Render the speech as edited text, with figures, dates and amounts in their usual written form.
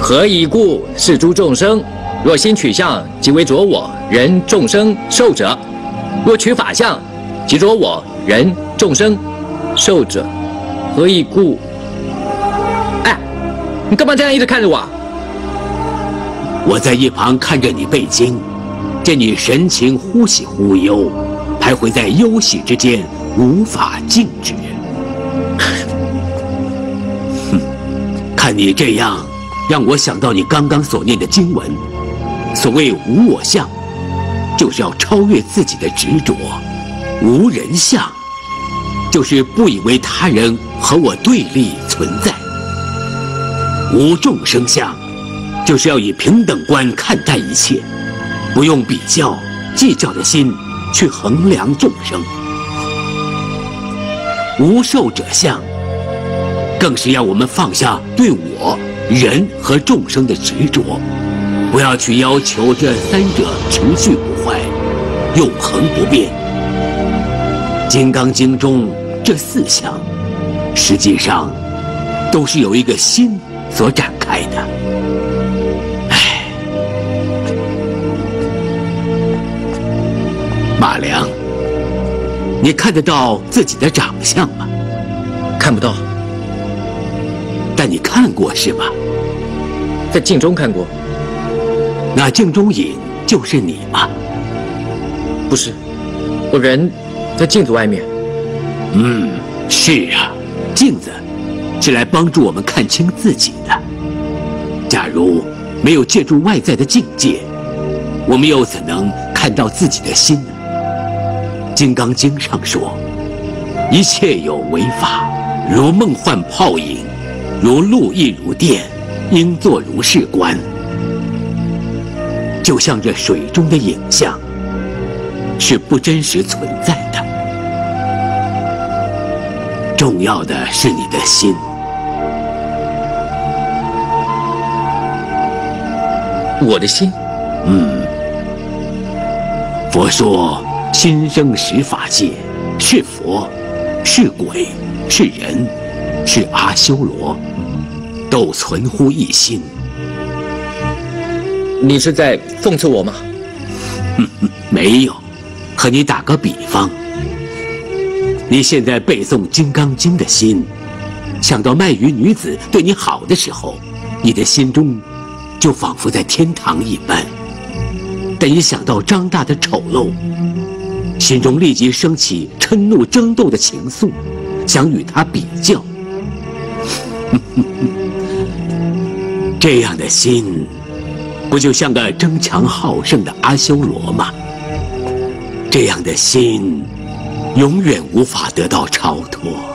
何以故？是诸众生。若心取相，即为着我人众生寿者；若取法相，即着我人众生寿者。何以故？哎，你干嘛这样一直看着我？ 我在一旁看着你背经，见你神情忽喜忽忧，徘徊在忧喜之间，无法静止。哼，看你这样，让我想到你刚刚所念的经文。所谓无我相，就是要超越自己的执着；无人相，就是不以为他人和我对立存在；无众生相，就是要以平等观看待一切，不用比较、计较的心去衡量众生；无寿者相，更是要我们放下对我、人和众生的执着。不要去要求这三者持续不坏、永恒不变。《金刚经》中这四项，实际上都是由一个心所展开的。唉，马良，你看得到自己的长相吗？ 看不到。 但你看过是吧？ 在镜中看过。 那镜中影就是你吗？ 不是，我人在镜子外面。 是啊，镜子是来帮助我们看清自己的。假如没有借助外在的境界，我们又怎能看到自己的心呢？《金刚经》上说：“一切有为法，如梦幻泡影，如露亦如电，应作如是观。”就像这水中的影像，是不真实存在的。重要的是你的心。 我的心？ 佛说，心生十法界，是佛，是鬼，是人，是阿修罗，都存乎一心。 你是在讽刺我吗？ 没有，和你打个比方，你现在背诵《金刚经》的心，想到卖鱼女子对你好的时候，你的心中就仿佛在天堂一般；但一想到张大的丑陋，心中立即升起嗔怒争斗的情愫，想与他比较。这样的心，不就像个争强好胜的阿修罗吗？这样的心，永远无法得到超脱。